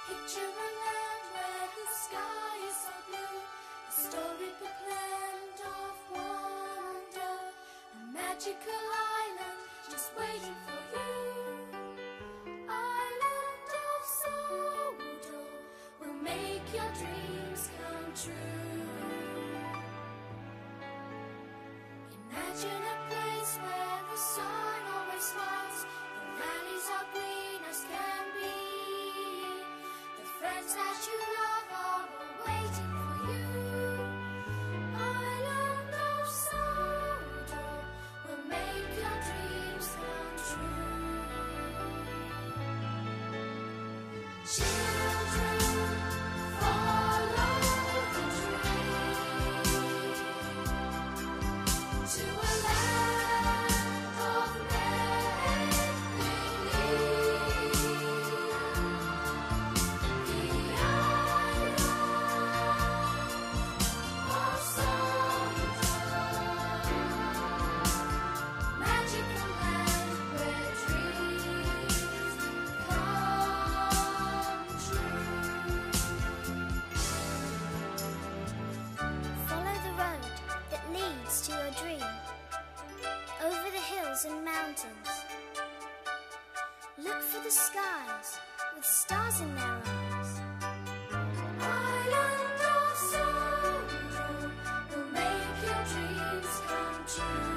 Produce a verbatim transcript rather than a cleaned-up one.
Picture a land where the sky is so blue, a storybook land of wonder, a magical island just waiting for you. Island of Sodor will make your dreams come true. Imagine a place where the sun always smiles, the valleys are green as can be. The friends that you love are all waiting for you. Island of Sodor will make your dreams come true. Children, follow the dream to a land of make-believe. The island of Sodor, magical land where dreams come true. Follow the road that leads to your dream, over the hills and mountains. Look for the skies with stars in their eyes. Island of Sodor will make your dreams come true.